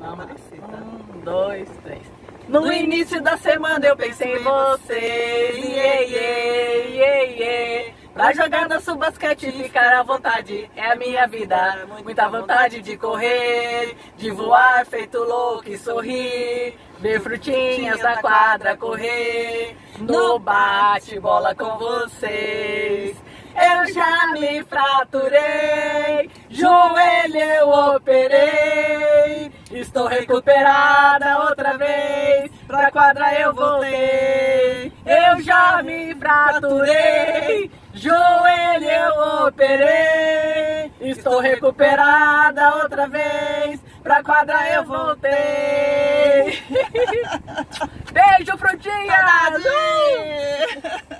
Um, dois, três. No início da semana eu pensei em você, yeah, yeah, yeah, yeah. Pra jogar nosso basquete e ficar à vontade, é a minha vida. Muita vontade de correr, de voar feito louco e sorrir. Ver frutinhas na quadra correr, no bate-bola com vocês. Eu já me fraturei, joelho eu operei. Estou recuperada outra vez, pra quadra eu voltei. Eu já me fraturei, joelho eu operei. Estou recuperada outra vez, pra quadra eu voltei. Beijo, frutinha!